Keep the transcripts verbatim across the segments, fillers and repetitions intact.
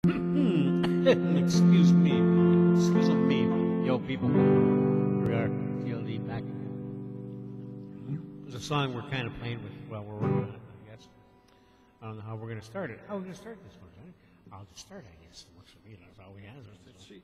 Excuse me. Excuse me. Yo, people. We are T L D back again. There's a song we're kind of playing with while we're working on it, I guess. I don't know how we're going to start it. How are we going to start this one, right? I'll just start, I guess. It works for me. That's all we have. Let's see.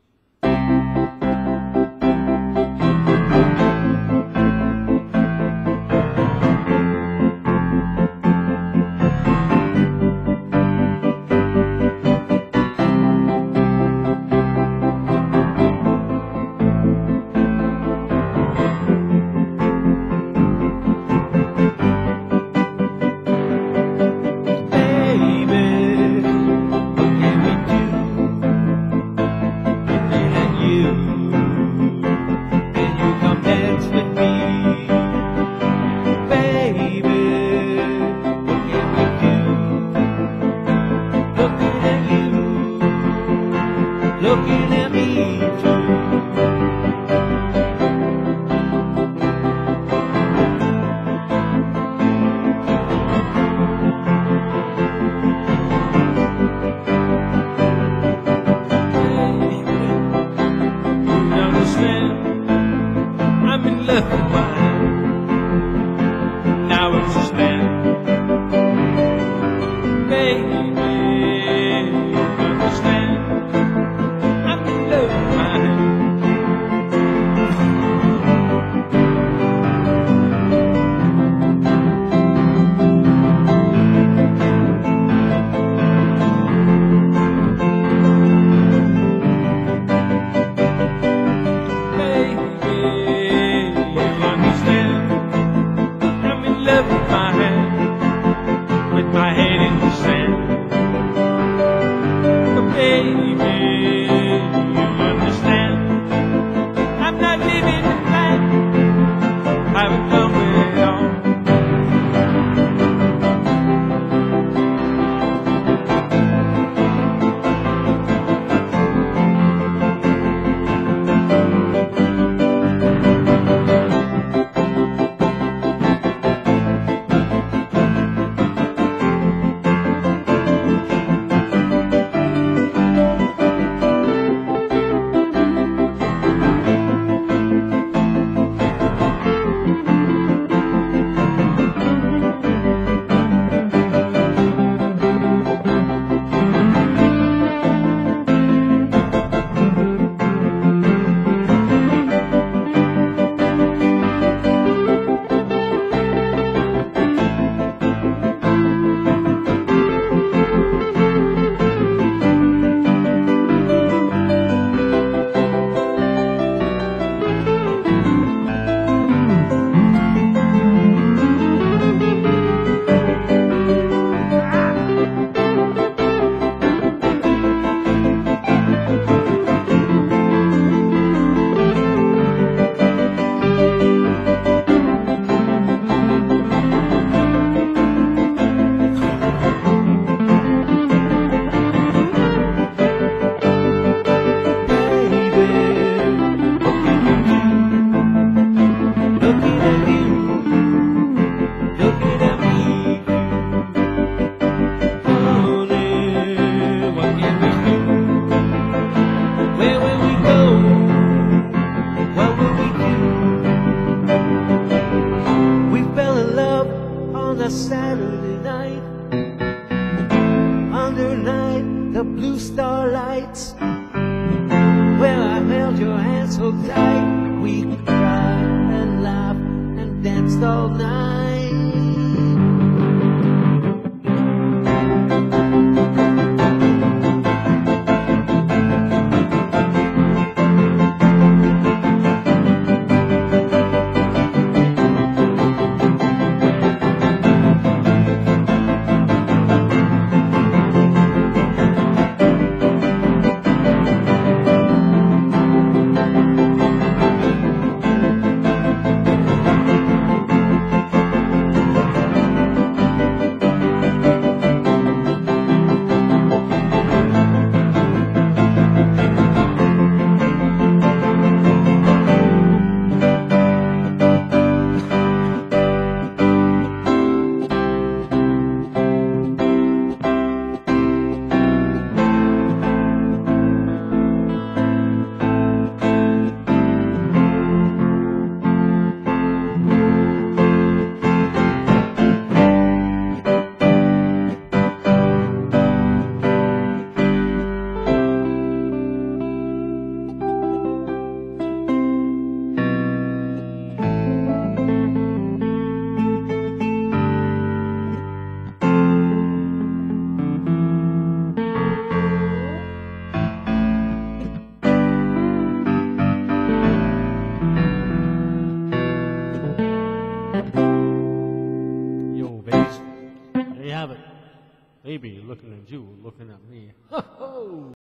Looking at me too. You understand? I'm in love with mine. Now it's just man, baby. You understand? My head in the sand, but baby, you understand, I'm not living in life, I've done with it all. Saturday night, undernight the blue starlights, where I held your hand so tight, we cried and laughed and danced all night. Maybe looking at you, looking at me. Ho ho!